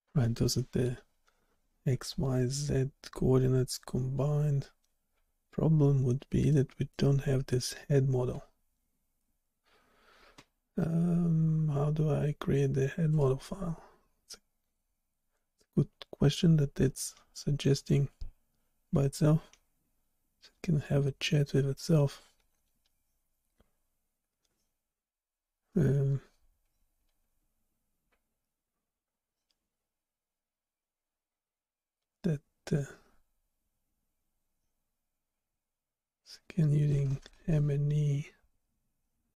Right, those are the X, Y, Z coordinates combined. Problem would be that we don't have this head model. How do I create the head model file? It's a good question that it's suggesting by itself. So it can have a chat with itself. Um, that again using M and E